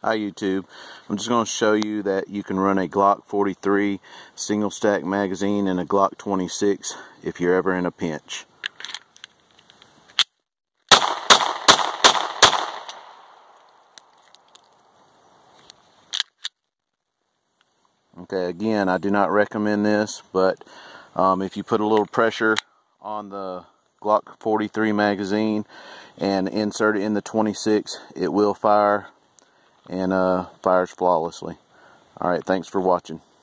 Hi YouTube. I'm just going to show you that you can run a Glock 43 single stack magazine and a Glock 26 if you're ever in a pinch. Okay, again, I do not recommend this, but if you put a little pressure on the Glock 43 magazine and insert it in the 26, it will fire and fires flawlessly. Alright, thanks for watching.